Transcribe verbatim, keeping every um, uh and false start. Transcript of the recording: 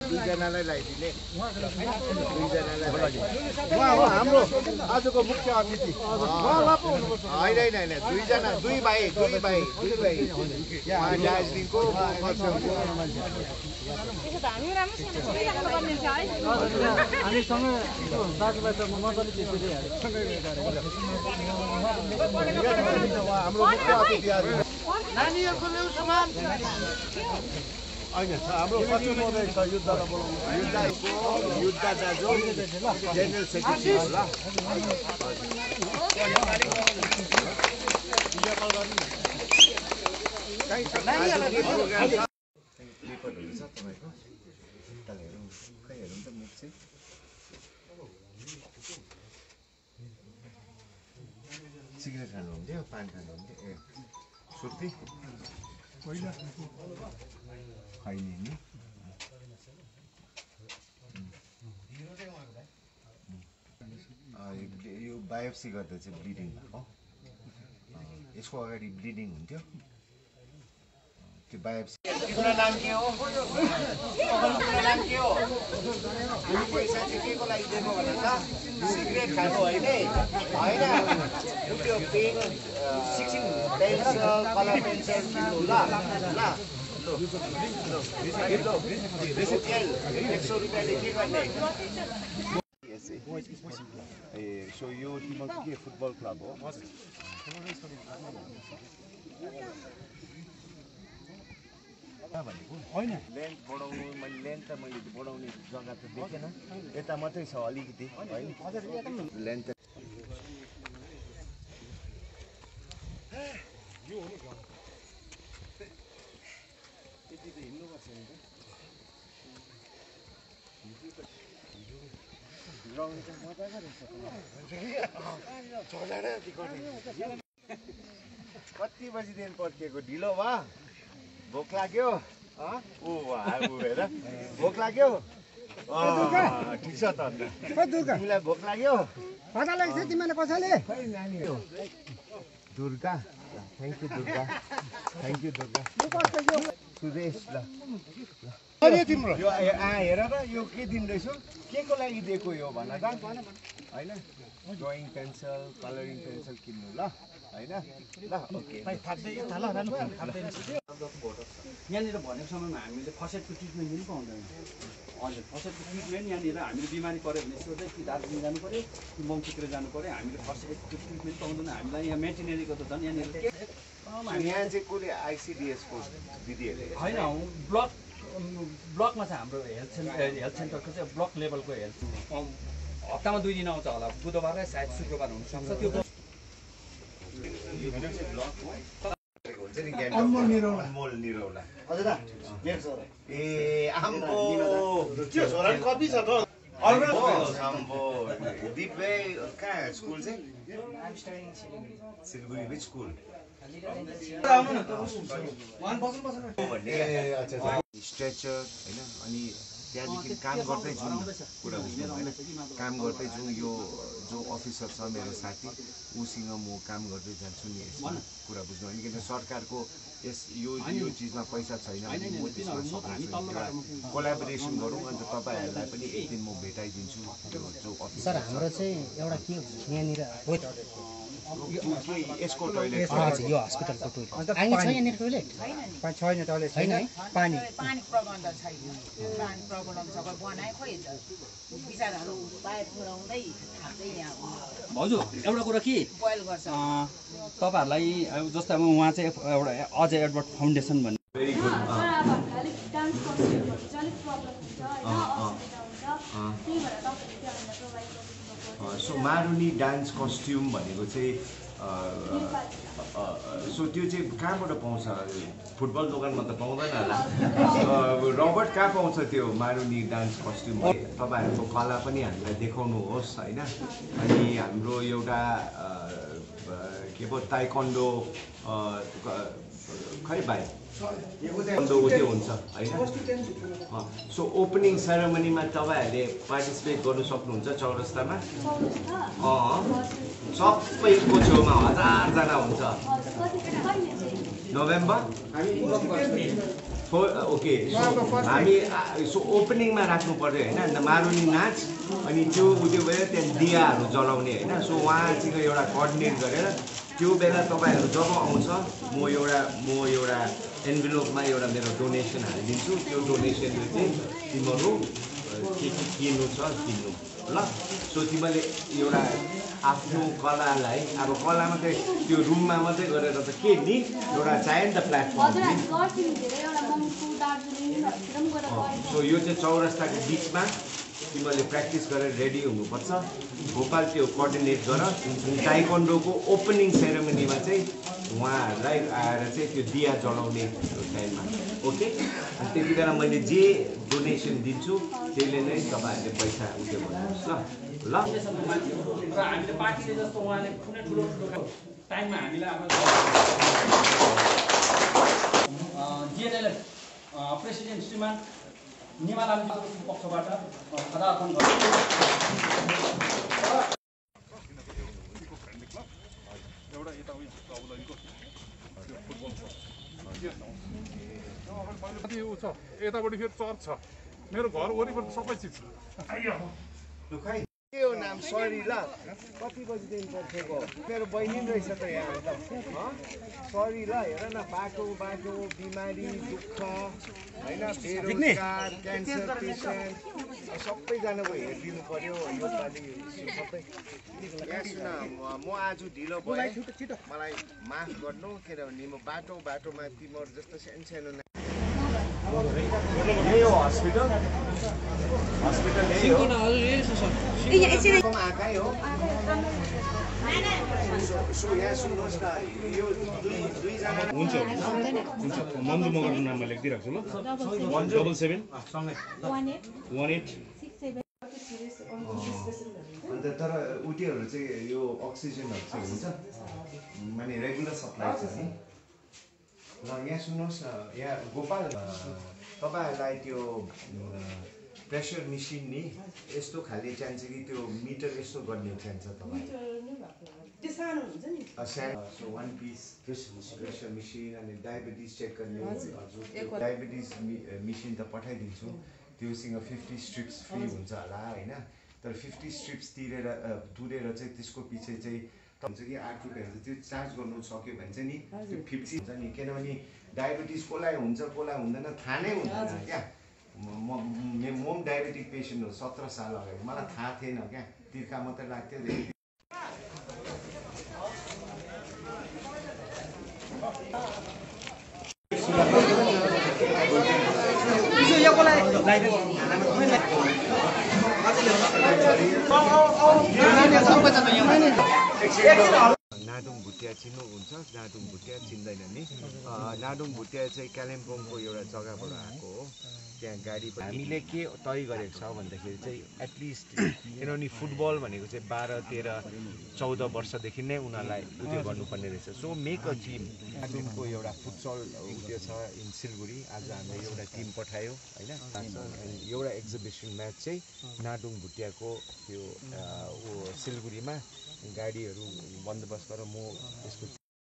दुईजनालाई लगाइदिने उहाँ हो हाम्रो आजको मुख्य अतिथि होइन होइन होइन दुईजना दुई भाइ दुई भाइ दुई भाइ यहाँ दार्जिलिङको खरसाङको हामीसँग दाजुभाइ त मजाले त्यसरी हाम्रो मुख्य अतिथि आज नानीहरूको ल्याउ सामान होइन हाम्रो सचिव महोदय छ युद्धलाई बोलाउनु युद्धको युद्ध दाजु जेनरल सेक्रेटरी होला पेपरहरू छ तपाईँको हेरौँ खै हेरौँ त मुख चाहिँ सिगरेट खानुहुन्थ्यो पान खानुहुन्थ्यो ए सुर्ती खैनी नि यो बायोप्सी गर्दा चाहिँ ब्लिडिङ भएको यसको अगाडि ब्लिडिङ हुन्थ्यो त्यो बायोप्सी तिम्रो नाम के हो तिम्रो नाम के हो पैसा चाहिँ के को लागि दिएको भने त सिगरेट खानु होइन होइन त्यो पेन पेन्सिल कलर पेन्सिल किन्नु ल ल एक सौ रुपियाँले के गर्ने ए सो यो तिम्रो के फुटबल क्लब हो होइन लेन्थ बढाउनु मैले लेन्थ त मैले बढाउने जग्गा त देखेन यता मात्रै छ अलिकति है लेन्थ कति बजीदेखि पर्खिएको ढिलो वा भोक लाग्यो ऊ हेर भोक लाग्यो ठिक छ त तिमीलाई भोक लाग्यो तिमीलाई कसैले Durga thank you Durga thank you Durga Suresh ल तिम्रो यो आ हेर त यो के दिँदैछु के को लागि दिएको यो भन त होइन ड्रइङ पेन्सिल कलरिङ पेन्सिल किन्नु ल होइन ल ओके यहाँनिर भनेको समयमा हामीले फर्स्ट एडको ट्रिटमेन्ट पनि पाउँदैन हजुर फर्स्ट एडको ट्रिटमेन्ट यहाँनिर हामीले बिमारी पऱ्यो भने सोध्दै कि दार्जिलिङ जानु पऱ्यो कि मङ्सितिर जानु पऱ्यो हामीले फर्स्ट एडको ट्रिटमेन्ट पाउँदैन हामीलाई यहाँ मेटिनेरीको त झन् यहाँनिर यहाँ चाहिँ कसले आइसिडिएसको दिदीहरूले होइन ब्लक ब्लकमा चाहिँ हाम्रो हेल्थ सेन्टर हेल्थ सेन्टरको चाहिँ ब्लक लेभलको हेल्थ हप्तामा दुई दिन आउँछ होला बुधबार र सायद शुक्रबार हुनसक्छ त्यो ए आम्बो कति छ त दिपे कहाँ स्कुल चाहिँ सिलगढी विच स्कुल स्ट्रेचर होइन अनि त्यहाँदेखि काम गर्दै जाउँ कुरा बुझ्नु होइन काम गर्दै जाउँ यो जो अफिसर छ मेरो साथी उसँग म काम गर्दै जान्छु नि यसमा कुरा बुझ्नु होइन किन सरकारको यस यो यो चिजमा पैसा छैन भने म त्यसमा सक्छु कोलाबोरेसन गरौँ अन्त तपाईँहरूलाई पनि एक दिन म भेटाइदिन्छु त्यो जो अफिसर हाम्रो चाहिँ एउटा के यहाँनिर यसको टोइलेट यो हस्पिटलको टोइलेट छैन यहाँनिर टोइलेट छैन टोइलेट छैन पानी पानी प्रबन्ध छैन पानी प्रब्लम छ बनाए खोइ बिचाराहरू बाहिर पुऱ्याउँदै खाँदै यहाँ हजुर एउटा कुरा के बोइल गर्छ तपाईँहरूलाई जस्तै अब उहाँ चाहिँ एउटा अजय एडवर्ड फाउन्डेसन भन्ने very good so Maruni dance costume भनेको चाहिँ सो त्यो चाहिँ कहाँबाट पाउँछ फुटबल दोकानमा त पाउँदैन होला रबर्ट कहाँ पाउँछ त्यो मारुनी डान्स कस्ट्युम तपाईँहरूको कला पनि हामीलाई देखाउनुहोस् होइन अनि हाम्रो एउटा के पो ताइक्वान्डो खै भाइ उत्यो हुन्छ होइन सो ओपनिङ सेरेमनीमा तपाईँहरूले पार्टिसिपेट गर्नु सक्नुहुन्छ चौरस्तामा अँ सबैको छेउमा हजारजना हुन्छ नोभेम्बर ओके सो हामी सो ओपनिङमा राख्नु पर्यो होइन मारुनी नाच अनि त्यो उयो भयो त्यहाँ दियाहरू जलाउने होइन सो उहाँसँग एउटा कोअर्डिनेट गरेर त्यो बेला तपाईँहरू जब आउँछ म एउटा म एउटा एन्भेलोपमा एउटा मेरो डोनेसन हालिदिन्छु त्यो डोनेसनले चाहिँ तिमीहरू के के किन्नु छ किन्नु ल सो तिमीले एउटा आफ्नो कलालाई अब कला मात्रै त्यो रुममा मात्रै गरेर त के नि एउटा चाहियो नि त प्लेटफर्म सो यो चाहिँ चौरस्ताको बिचमा तिमीले प्र्याक्टिस गरेर रेडी हुनुपर्छ भोपाल त्यो कोअर्डिनेट गर ताइक्वान्डोको ओपनिङ सेरेमनीमा चाहिँ उहाँहरूलाई आएर चाहिँ त्यो दिया जलाउने टाइममा ओके अनि त्यति बेला मैले जे डोनेसन दिन्छु त्यसले नै तपाईँहरूले पैसा उठ्यो भन्नुहोस् ल ल र हामीले पार्टीले जस्तो उहाँले कुनै ठुलो ठुलो टाइममा हामीलाई अब जिएनएलएफ प्रेसिडेन्ट श्रीमान निमा लामीको पक्षबाट पदार्पण गर्नु एउटा यता उयो बाबुलाइको त्यो फुटबल छ कति ऊ छ यतापट्टि फेरि चर्च छ मेरो घर वरिपरि सबै चिज छ के हो नाम सरी ल कति बजीदेखि पर्खेको मेरो बहिनी रहेछ त यहाँ त सरी ल हेर न बाटो बाटो बिमारी दुःख होइन बेरोजगार क्यान्सर पेसेन्ट सबैजनाको हेरिदिनु पर्यो योपालि सबै यहाँ सुन म आज ढिलो भएँ मलाई माफ गर्नु किनभने म बाटो बाटोमा तिमीहरू जस्तो सानो सानो यही हो हस्पिटल हस्पिटल यही हो आएकै हो सो यहाँ सुन्नुहोस् न यो दुई दुईजना हुन्छ हुन्छ मन्जु मगरको नाममा लेखिदिइरहेको छु ल डबल सेभेन वान एट अन्त तर उटीहरू चाहिँ यो अक्सिजनहरू चाहिँ हुन्छ माने रेगुलर सप्लाई छ नि ल यहाँ सुन्नुहोस् न यहाँ गोपाल तपाईँहरूलाई त्यो प्रेसर मेसिन नि यस्तो खाले चाहिन्छ कि त्यो मिटर यस्तो गर्ने चाहिन्छ तपाईँलाई so one piece pressure machine अनि डायबिटिज चेक गर्ने हजुर डायबिटिज मेसिन त पठाइदिन्छु त्योसँग फिफ्टी स्ट्रिप्स फ्री हुन्छ होला होइन तर फिफ्टी स्ट्रिप्स तिरेर तुरेर चाहिँ त्यसको पछि चाहिँ हुन्छ कि आठ रुपियाँ हुन्छ त्यो चार्ज गर्नु सक्यो भने चाहिँ नि त्यो फिफ्टी हुन्छ नि किनभने डायबिटिज कसलाई हुन्छ कसलाई हुँदैन थाहा नै हुँदैन क्या म म पनि डायबेटिक पेसेन्ट हो सत्र साल अगाडि मलाई थाहा थिएन क्या तिर्खा मात्रै लाग्थ्यो नाडुङ भुटिया चिन्नुहुन्छ नाडुङ भुटिया चिन्दैन नि नाडुङ भुटिया चाहिँ कालिम्पोङको एउटा जग्गाबाट आएको हो त्यहाँ गाडी हामीले के तय गरेको छ भन्दाखेरि चाहिँ एटलिस्ट किनभने फुटबल भनेको चाहिँ बाह्र तेह्र चौध वर्षदेखि नै उनीहरूलाई उयो गर्नुपर्ने रहेछ सो मेक अ टिम नाडुङको एउटा फुटसल उयो छ इन सिलगढी आज हामीले एउटा टिम पठायो होइन एउटा एक्जिबिसन म्याच चाहिँ नाडुङ भुटियाको त्यो सिलगढीमा गाडीहरू बन्दोबस्त गरेर म त्यसको